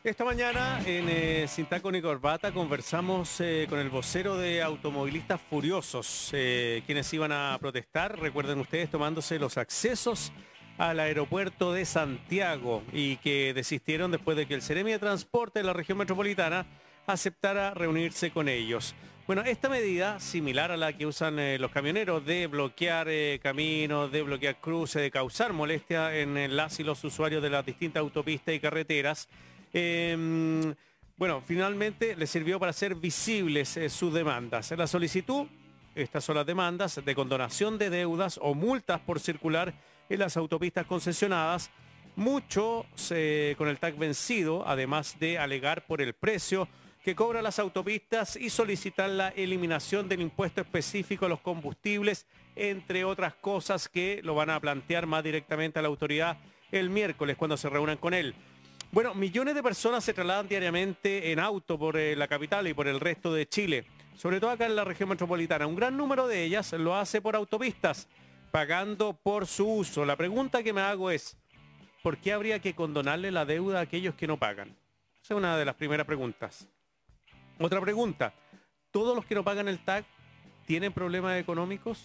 Esta mañana en Sin Taco ni Corbata conversamos con el vocero de Automovilistas Furiosos, quienes iban a protestar, recuerden ustedes, tomándose los accesos al aeropuerto de Santiago y que desistieron después de que el Seremi de Transporte de la región metropolitana aceptara reunirse con ellos. Bueno, esta medida, similar a la que usan los camioneros de bloquear caminos, de bloquear cruces, de causar molestia en las y los usuarios de las distintas autopistas y carreteras, bueno, finalmente le sirvió para hacer visibles sus demandas. La solicitud, estas son las demandas de condonación de deudas o multas por circular en las autopistas concesionadas, muchos con el tag vencido, además de alegar por el precio que cobran las autopistas y solicitar la eliminación del impuesto específico a los combustibles, entre otras cosas que lo van a plantear más directamente a la autoridad el miércoles cuando se reúnan con él. Bueno, millones de personas se trasladan diariamente en auto por la capital y por el resto de Chile, sobre todo acá en la región metropolitana. Un gran número de ellas lo hace por autopistas, pagando por su uso. La pregunta que me hago es, ¿por qué habría que condonarle la deuda a aquellos que no pagan? Esa es una de las primeras preguntas. Otra pregunta, ¿todos los que no pagan el TAC tienen problemas económicos?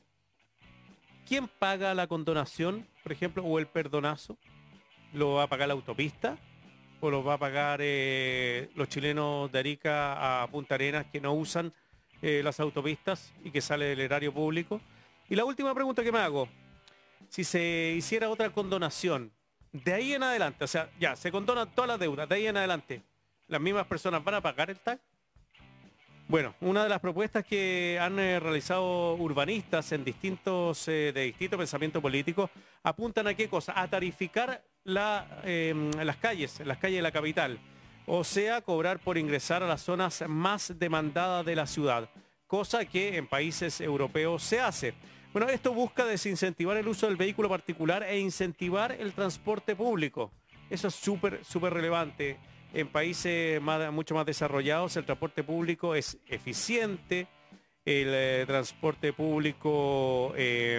¿Quién paga la condonación, por ejemplo, o el perdonazo? ¿Lo va a pagar la autopista? ¿O lo va a pagar los chilenos de Arica a Punta Arenas que no usan las autopistas y que sale del erario público? Y la última pregunta que me hago, si se hiciera otra condonación, de ahí en adelante, o sea, ya, se condonan todas las deudas, de ahí en adelante, ¿las mismas personas van a pagar el TAC? Bueno, una de las propuestas que han realizado urbanistas en de distinto pensamiento político apuntan a qué cosa, a tarificar las calles de la capital, o sea, cobrar por ingresar a las zonas más demandadas de la ciudad, cosa que en países europeos se hace. Bueno, esto busca desincentivar el uso del vehículo particular e incentivar el transporte público. Eso es súper relevante. En países mucho más desarrollados el transporte público es eficiente, el transporte público,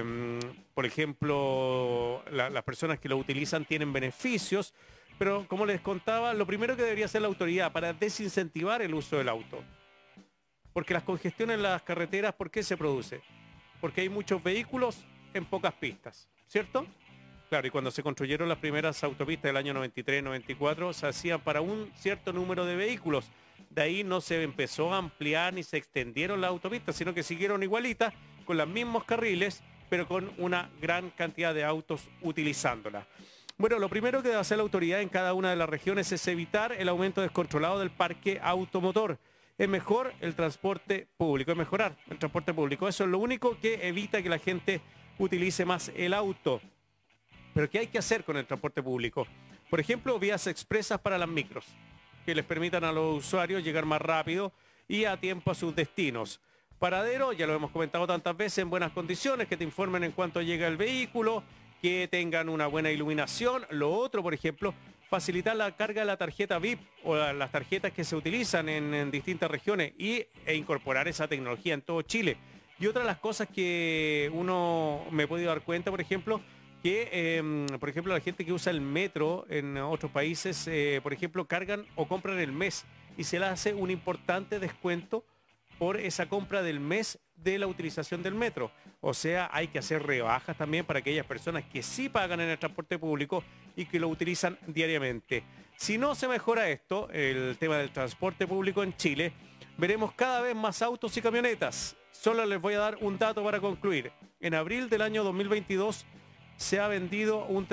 por ejemplo, las personas que lo utilizan tienen beneficios, pero como les contaba, lo primero que debería hacer la autoridad para desincentivar el uso del auto, porque las congestiones en las carreteras, ¿por qué se produce? Porque hay muchos vehículos en pocas pistas, ¿cierto? Claro, y cuando se construyeron las primeras autopistas del año 93-94, se hacían para un cierto número de vehículos. De ahí no se empezó a ampliar ni se extendieron las autopistas, sino que siguieron igualitas, con los mismos carriles, pero con una gran cantidad de autos utilizándolas. Bueno, lo primero que debe hacer la autoridad en cada una de las regiones es evitar el aumento descontrolado del parque automotor. Es mejor el transporte público, es mejorar el transporte público. Eso es lo único que evita que la gente utilice más el auto. Pero ¿qué hay que hacer con el transporte público? Por ejemplo, vías expresas para las micros, que les permitan a los usuarios llegar más rápido y a tiempo a sus destinos. Paradero, ya lo hemos comentado tantas veces, en buenas condiciones, que te informen en cuanto llega el vehículo, que tengan una buena iluminación. Lo otro, por ejemplo, facilitar la carga de la tarjeta VIP o las tarjetas que se utilizan en distintas regiones e incorporar esa tecnología en todo Chile. Y otra de las cosas que uno me he podido dar cuenta, por ejemplo, que, por ejemplo, la gente que usa el metro en otros países, por ejemplo, cargan o compran el mes y se le hace un importante descuento por esa compra del mes de la utilización del metro. O sea, hay que hacer rebajas también para aquellas personas que sí pagan en el transporte público y que lo utilizan diariamente. Si no se mejora esto, el tema del transporte público en Chile, veremos cada vez más autos y camionetas. Solo les voy a dar un dato para concluir. En abril del año 2022, se ha vendido un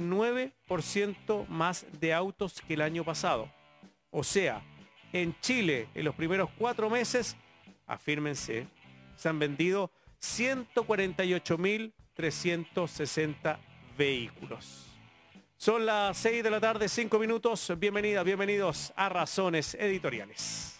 39% más de autos que el año pasado. O sea, en Chile, en los primeros 4 meses, afírmense, se han vendido 148.360 vehículos. Son las 6 de la tarde, 5 minutos. Bienvenidas, bienvenidos a Razones Editoriales.